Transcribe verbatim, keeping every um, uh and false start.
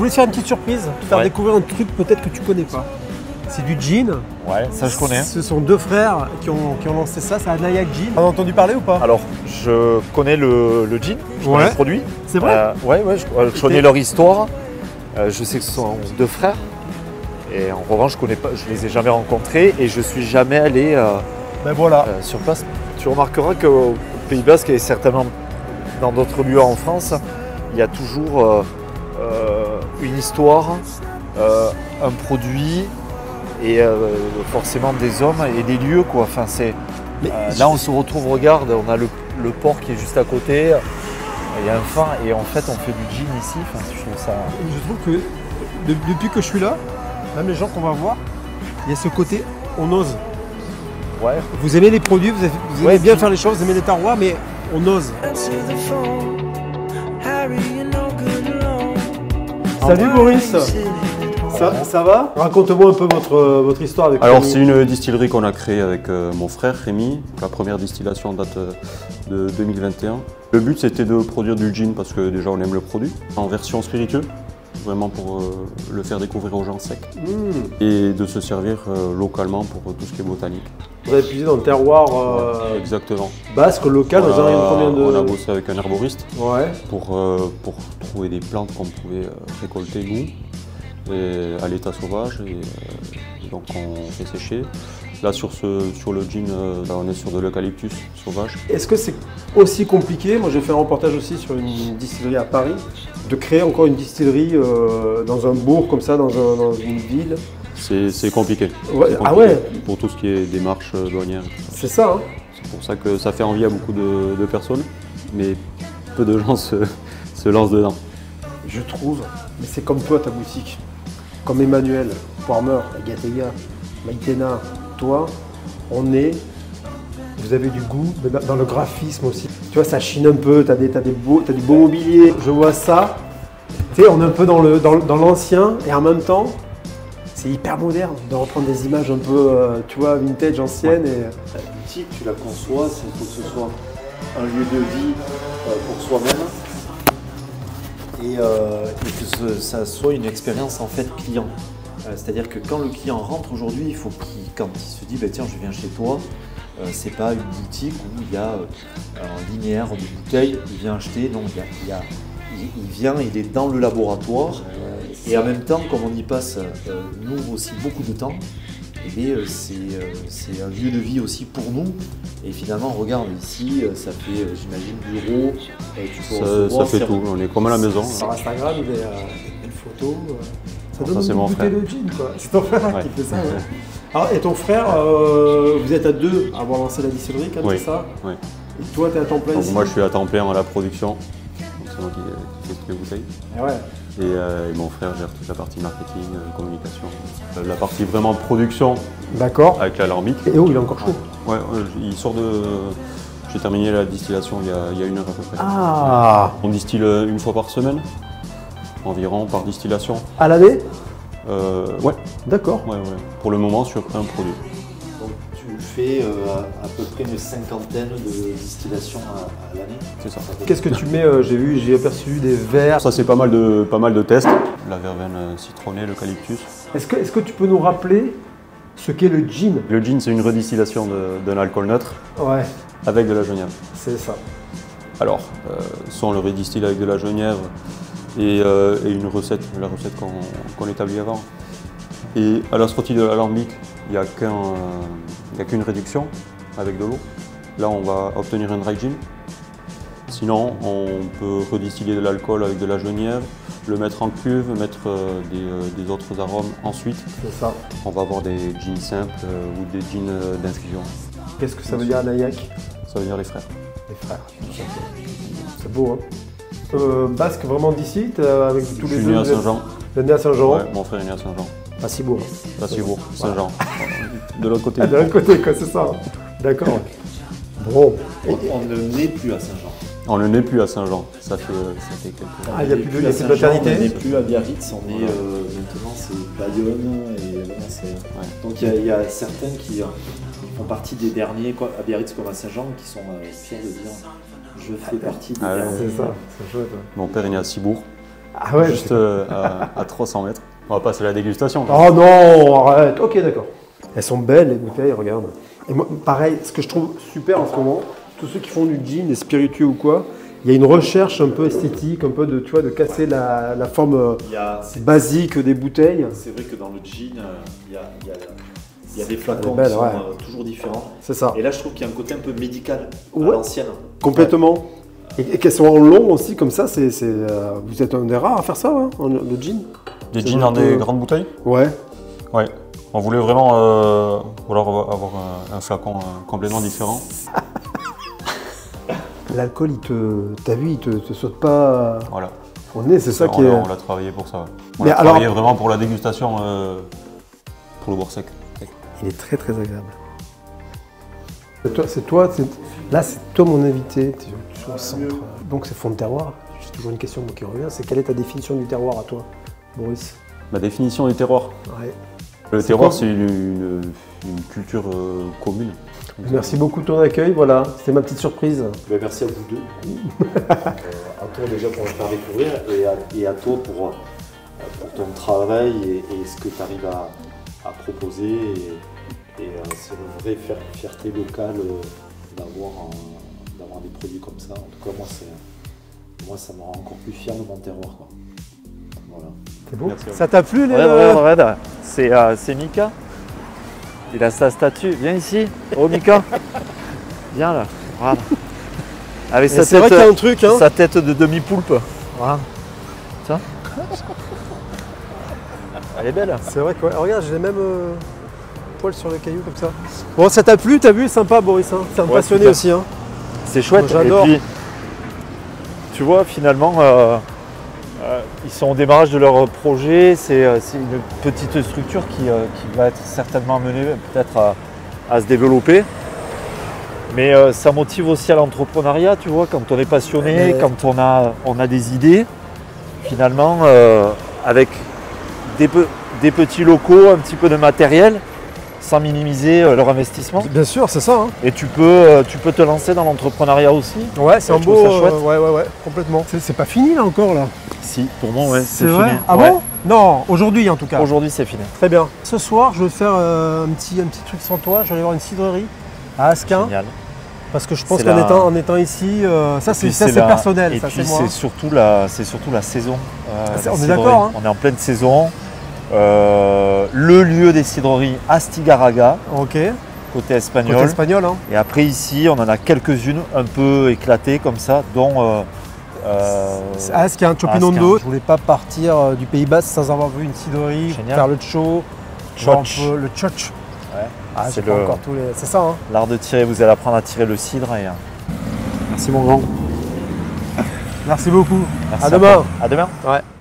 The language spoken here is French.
voulais te faire une petite surprise, te faire Ouais. découvrir un truc peut-être que tu connais pas. C'est du gin. Ouais, ça je connais. Ce sont deux frères qui ont, qui ont lancé ça, c'est Nayak Gin. On a entendu parler ou pas? Alors, je connais le, le gin, je connais Ouais. le produit. C'est vrai? Euh, Ouais, ouais, je, je connais leur histoire. Euh, je sais que ce sont deux frères. Et en revanche, je connais pas, je les ai jamais rencontrés et je suis jamais allé euh, Ben voilà. euh, sur place. Tu remarqueras qu'au Pays Basque et certainement dans d'autres lieux en France, il y a toujours euh, euh, une histoire, euh, un produit et euh, forcément des hommes et des lieux, quoi. Enfin, c'est, Mais euh, je- là, on se retrouve, regarde, on a le, le port qui est juste à côté, il y a un phare et en fait, on fait du gin ici. Enfin, je trouve ça. Je trouve que de- depuis que je suis là, même les gens qu'on va voir, il y a ce côté on ose. Ouais. Vous aimez les produits, vous, avez- vous aimez Ouais, bien puis- faire les choses, vous aimez les terroirs, mais on ose. Salut Boris, ça, ça va? Raconte-moi un peu votre, votre histoire avec Alors Rémi. c'est une distillerie qu'on a créée avec euh, mon frère Rémi. La première distillation date euh, de deux mille vingt et un. Le but c'était de produire du gin parce que déjà on aime le produit, en version spiritueux, vraiment pour euh, le faire découvrir aux gens sec. Mmh. Et de se servir euh, localement pour euh, tout ce qui est botanique. Vous avez puisé dans le terroir euh, Exactement. basque, local, on, vous avez a, combien de... on a bossé avec un herboriste Ouais. pour, euh, pour trouver des plantes qu'on pouvait euh, récolter nous, et à l'état sauvage, et, euh, et donc on fait sécher. Là sur, ce, sur le gin, euh, là, on est sur de l'eucalyptus sauvage. Est-ce que c'est aussi compliqué, moi j'ai fait un reportage aussi sur une distillerie à Paris, de créer encore une distillerie euh, dans un bourg comme ça, dans, un- dans une ville? C'est c'est compliqué. Ouais, C'est ah compliqué ouais. Pour tout ce qui est démarches euh, douanières. C'est ça, hein? C'est pour ça que ça fait envie à beaucoup de, de personnes, mais peu de gens se, se lancent dedans. Je trouve, mais c'est comme toi ta boutique, comme Emmanuel, Warmer, Gateya, Maïtena, toi, on est, vous avez du goût, mais dans le graphisme aussi. Tu vois, ça chine un peu, t'as des, t'as des beaux, t'as du beau mobilier, je vois ça. Tu sais, on est un peu dans le, dans, le- dans l'ancien et en même temps, c'est hyper moderne de reprendre des images un peu, euh, tu vois, vintage, anciennes. Et... La boutique, tu la conçois, il faut que ce soit un lieu de vie euh, pour soi-même et, euh, et que ce- ça soit une expérience en fait client. Euh, C'est-à-dire que quand le client rentre aujourd'hui, il faut qu'il, quand il se dit bah, tiens je viens chez toi, euh, c'est pas une boutique où il y a euh, un linéaire de bouteilles, il vient acheter, non, il, y a, il, y a- il- il vient, il est dans le laboratoire et en même temps comme on y passe euh, nous aussi beaucoup de temps, eh bien, euh, c'est euh, c'est un lieu de vie aussi pour nous. Et finalement, regarde, ici, euh, ça fait, euh, j'imagine, bureau, euh, tu peux Ça, recevoir, ça fait faire- tout, on est comme à la maison. Sur Instagram, des, euh, des photos. euh, ça Ça, donne c'est envie mon de goûter frère. le gin, quoi. C'est ton frère Ouais. qui fait ça, ouais. Alors, et ton frère, euh, vous êtes à deux à avoir lancé la distillerie, quand même, Oui. c'est ça? Oui. Et toi, t'es à temps plein Donc ici? moi je suis à temps plein à la production, donc c'est moi qui, qui fais toutes les bouteilles. Ah ouais. Et, euh, et mon frère gère toute la partie marketing, euh, communication. Euh, la partie vraiment production D'accord. avec l'alambic. Et oh, il est encore chaud. Ouais, ouais, il sort de. J'ai terminé la distillation il y, a, il y a une heure à peu près. Ah. On distille euh, une fois par semaine, environ par distillation. À l'année? Euh, ouais, D'accord. ouais, ouais. Pour le moment sur un produit. Donc, tu fais euh, à, à peu près une cinquantaine de distillations à, à l'année. C'est ça. Qu'est-ce que tu mets? euh, J'ai vu, j'ai aperçu des verres. Ça c'est pas mal de pas mal de tests. La verveine euh, citronnée, l'eucalyptus. Est-ce que, est-ce que tu peux nous rappeler ce qu'est le gin? Le gin c'est une redistillation de- d'un alcool neutre Ouais, avec de la genièvre. c'est ça. Alors, euh, soit on le redistille avec de la genièvre et, euh, et une recette, la recette qu'on qu'on établit avant. Et à la sortie de l'alambic, il n'y a qu'un, euh, il y a qu'une réduction avec de l'eau. Là, on va obtenir un dry gin. Sinon, on peut redistiller de l'alcool avec de la genièvre, le mettre en cuve, mettre euh, des, euh, des autres arômes ensuite. C'est ça. On va avoir des gins simples euh, ou des gins euh, d'infusion. Qu'est-ce que ça veut dire, Nayak? Ça veut dire les frères. Les frères. C'est beau, hein? Euh, basque vraiment d'ici, t'es avec tous Je les suis deux. né à vous êtes- Saint-Jean. Vous êtes né à Saint-Jean? Ouais, mon frère est né à Saint-Jean. À Cibourg. Pas Cibourg, Saint-Jean. De l'autre côté. Ah, de l'autre côté, quoi, c'est ça. D'accord. Bon. On, on ne naît plus à Saint-Jean. On ne naît plus à Saint-Jean, ça fait, ça fait quelques temps. Ah, il n'y a On plus n'est de, il y a à plus de Saint-Jean, maternité. On n'est plus à Biarritz, on est euh, maintenant c'est Bayonne et voilà, c'est- donc il y, a- il y a certains qui euh, font partie des derniers quoi, à Biarritz comme à Saint-Jean qui sont euh, fiers de dire je fais partie des Ah ouais. derniers. C'est ça, c'est chouette. Ouais. Mon père est né à Cibourg, Ah ouais, juste euh, à, à trois cents mètres. On va passer à la dégustation. Oh non, arrête. Ok, d'accord. Elles sont belles les bouteilles, regarde. Et moi, pareil, ce que je trouve super en ce moment, tous ceux qui font du gin, des spiritueux ou quoi, il y a une recherche un peu esthétique, un peu de, tu vois, de casser la, la forme euh, Il y a- basique des bouteilles. C'est vrai que dans le gin, euh, il y a, il y a- il y a des flacons belle, qui sont ouais. euh, toujours différents. C'est ça. Et là, je trouve qu'il y a un côté un peu médical à Ouais. l'ancienne. Complètement. Et, et qu'elles sont en long aussi, comme ça, c'est, c'est, euh, vous êtes un des rares à faire ça, hein, en- le gin. Des C'est jeans dans votre- des grandes bouteilles. Ouais. Ouais. On voulait vraiment euh, ou alors avoir un, un flacon euh, complètement différent. L'alcool, il te, t'as vu, il te, te saute pas Voilà. au nez, c'est ça on qui l'a- est. On l'a travaillé pour ça. On Mais l'a alors- travaillé vraiment pour la dégustation, euh, pour le boire sec. Il est très très agréable. C'est toi, c'est toi c'est- là c'est toi mon invité, tu, tu es au centre. Donc c'est fond de terroir. J'ai toujours une question moi, qui revient, c'est quelle est ta définition du terroir à toi, Boris? Ma définition du terroir. Ouais. Le C'est terroir, quoi c'est une, une- une culture euh, commune. Merci beaucoup de ton accueil, voilà, c'était ma petite surprise. Ben, merci à vous deux. euh, à toi déjà pour me faire découvrir et à, et à toi pour, euh, pour ton travail et, et ce que tu arrives à, à proposer. Et, et, euh, c'est une vraie fier- fierté locale euh, d'avoir, un- d'avoir des produits comme ça. En tout cas, moi, c'est, moi ça me rend encore plus fier de mon terroir, quoi. Voilà. C'est beau. Merci à vous. Ça t'a plu les Regarde, regarde, regarde. C'est euh, c'est Mika. Il a sa statue. Viens ici. Oh Mika. Viens là. Voilà. Avec Et sa c'est vrai tête, qu'il y a un truc, hein. sa tête de demi-poulpe. Voilà. Tiens. Elle est belle. C'est vrai que ouais, regarde, j'ai les mêmes euh, poils sur le caillou comme ça. Bon, ça t'a plu, t'as vu, sympa Boris, hein. C'est un Ouais, passionné super. aussi. Hein. C'est chouette. Moi, j'adore. Et puis, tu vois, finalement, euh, euh, ils sont au démarrage de leur projet. C'est euh, c'est une petite structure qui, euh, qui va être certainement amenée peut-être à, à se développer. Mais euh, ça motive aussi à l'entrepreneuriat, tu vois, quand on est passionné, Ouais. quand on a, on a des idées, finalement, euh, avec des, pe- des petits locaux, un petit peu de matériel, sans minimiser euh, leur investissement. Bien sûr, c'est ça. Hein. Et tu peux, euh, tu peux te lancer dans l'entrepreneuriat aussi. Ouais, c'est Ouais, un je beau. trouve ça chouette. euh, ouais, ouais, ouais, complètement. C'est, c'est pas fini là encore là. Si, pour moi, ouais, C'est c'est vrai. fini. Ah Ouais. bon? Non, aujourd'hui en tout cas. Aujourd'hui, c'est fini. Très bien. Ce soir, je vais faire euh, un, petit, un petit truc sans toi. Je vais aller voir une cidrerie à Asquin. Génial. Parce que je pense C'est qu'en la- étant, en étant ici, euh, ça c'est, Puis ça, c'est la- personnel. Et ça, puis c'est moi. c'est surtout la, c'est surtout la saison. euh, Ah, c'est- des on est cidreries. d'accord, hein. On est en pleine saison. Euh, le lieu des cidreries Astigarraga, Ok. côté espagnol. Côté espagnol. Hein. Et après ici, on en a quelques-unes un peu éclatées comme ça, dont euh, euh, C'est Asquin, Chopinondo. Asquin. Je voulais pas partir euh, du Pays Basque sans avoir vu une cidrerie, Génial. faire le cho, voir un Tchotch. peu le tchotch. Ouais. Ah, C'est j'ai pas le- encore tous les. C'est ça. Hein. l'art de tirer. Vous allez apprendre à tirer le cidre. Et, euh, Merci mon grand. Merci beaucoup. merci À demain. toi. À demain. Ouais.